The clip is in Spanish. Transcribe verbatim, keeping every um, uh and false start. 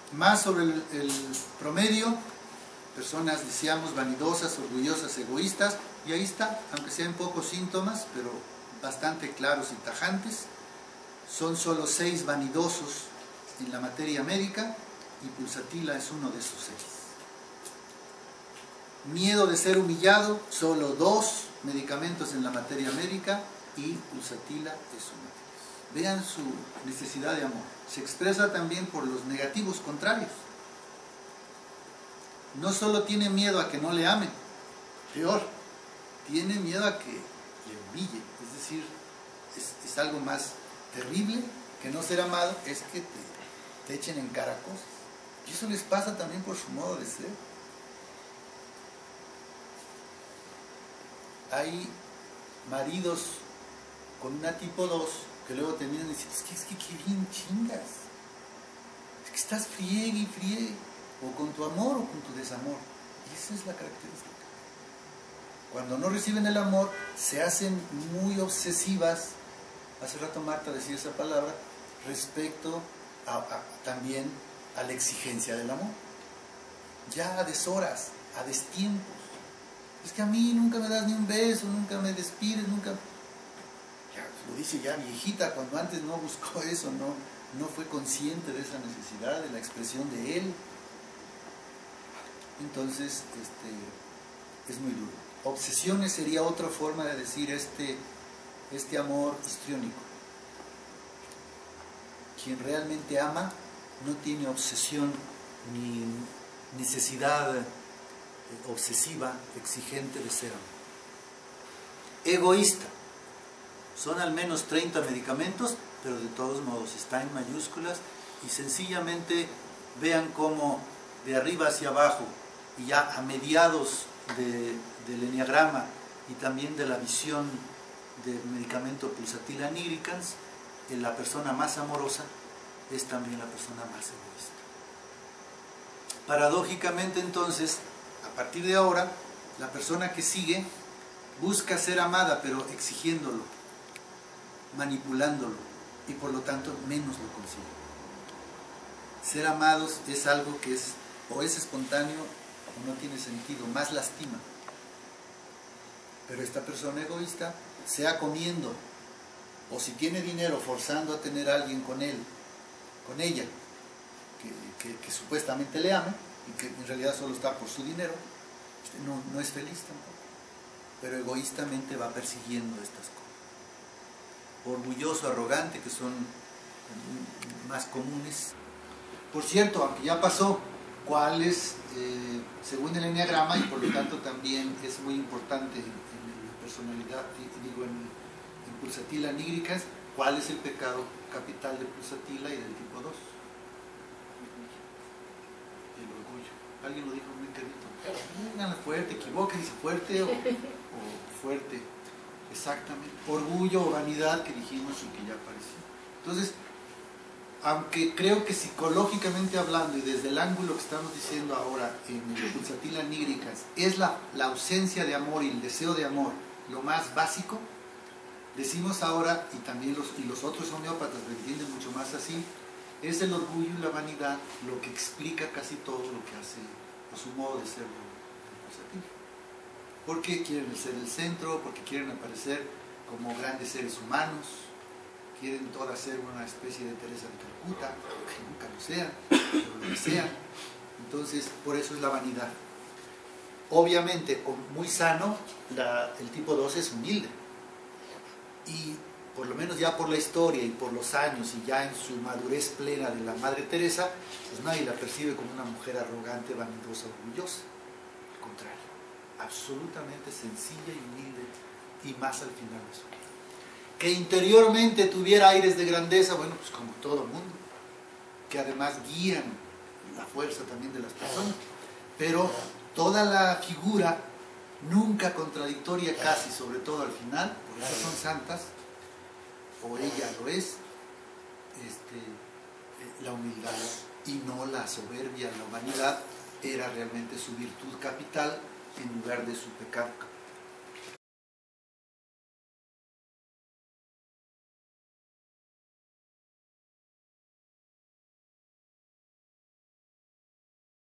más sobre el, el promedio, personas, decíamos, vanidosas, orgullosas, egoístas, y ahí está, aunque sean pocos síntomas, pero bastante claros y tajantes. Son solo seis vanidosos en la materia médica, y pulsatila es uno de esos seis. Miedo de ser humillado, solo dos medicamentos en la materia médica, y pulsatila es uno de ellos. Vean su necesidad de amor. Se expresa también por los negativos contrarios. No solo tiene miedo a que no le amen, peor, tiene miedo a que le humille. Es decir, es, es algo más terrible que no ser amado, es que te, te echen en cara cosas. Y eso les pasa también por su modo de ser. Hay maridos con una tipo dos que luego terminan diciendo, es que, es que qué bien chingas, es que estás friegue y friegue, o con tu amor o con tu desamor. Y esa es la característica. Cuando no reciben el amor, se hacen muy obsesivas. Hace rato Marta decía esa palabra, respecto a, a, también a la exigencia del amor. Ya a deshoras, a destiempos. Es que a mí nunca me das ni un beso, nunca me despides, nunca... Ya, lo dice ya viejita, cuando antes no buscó eso, no, no fue consciente de esa necesidad, de la expresión de él. Entonces, este, es muy duro. Obsesiones sería otra forma de decir este, este amor histriónico. Quien realmente ama no tiene obsesión ni necesidad obsesiva, exigente de ser amado. Egoísta. Son al menos treinta medicamentos, pero de todos modos está en mayúsculas, y sencillamente vean cómo de arriba hacia abajo y ya a mediados de, del enneagrama y también de la visión del medicamento pulsatila nigricans, en la persona más amorosa es también la persona más egoísta. Paradójicamente, entonces, a partir de ahora, la persona que sigue busca ser amada, pero exigiéndolo, manipulándolo, y por lo tanto menos lo consigue. Ser amados es algo que es o es espontáneo o no tiene sentido, más lastima. Pero esta persona egoísta, sea comiendo o si tiene dinero forzando a tener a alguien con él, con ella, que, que, que supuestamente le ame y que en realidad solo está por su dinero, no, no es feliz tampoco, pero egoístamente va persiguiendo estas cosas. Orgulloso, arrogante, que son más comunes. Por cierto, aunque ya pasó, cuál es, eh, según el enneagrama, y por lo tanto también es muy importante en, en la personalidad, digo, en, en pulsatila nigricans, cuál es el pecado capital de pulsatila y del tipo dos. El orgullo. Alguien lo dijo muy clarito. Díganle fuerte, equivóquense, fuerte o, o fuerte. Exactamente. Orgullo o vanidad, que dijimos y que ya apareció. Entonces, aunque creo que psicológicamente hablando y desde el ángulo que estamos diciendo ahora en el pulsatila nigricans es la, la ausencia de amor y el deseo de amor lo más básico, decimos ahora, y también los, y los otros homeópatas lo entienden mucho más así, es el orgullo y la vanidad lo que explica casi todo lo que hace, o su modo de ser del pulsatila. Porque quieren ser el centro, porque quieren aparecer como grandes seres humanos, quieren todas ser una especie de Teresa de Calcuta, que nunca lo sean, pero lo que sean. Entonces, por eso es la vanidad. Obviamente, muy sano, la, el tipo dos es humilde. Y por lo menos ya por la historia y por los años y ya en su madurez plena de la Madre Teresa, pues nadie la percibe como una mujer arrogante, vanidosa, orgullosa. Al contrario, absolutamente sencilla y humilde, y más al final de su vida. Que interiormente tuviera aires de grandeza, bueno, pues como todo mundo, que además guían la fuerza también de las personas, pero toda la figura, nunca contradictoria casi, sobre todo al final, por eso son santas, o ella lo es, este, la humildad y no la soberbia, la humanidad era realmente su virtud capital en lugar de su pecado capital.